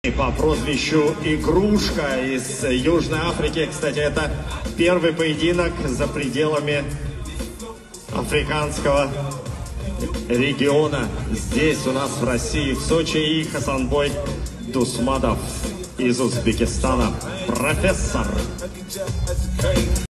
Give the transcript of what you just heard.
По прозвищу Игрушка из Южной Африки. Кстати, это первый поединок за пределами африканского региона. Здесь у нас в России, в Сочи, и Хасанбой Дусмадов из Узбекистана. Профессор.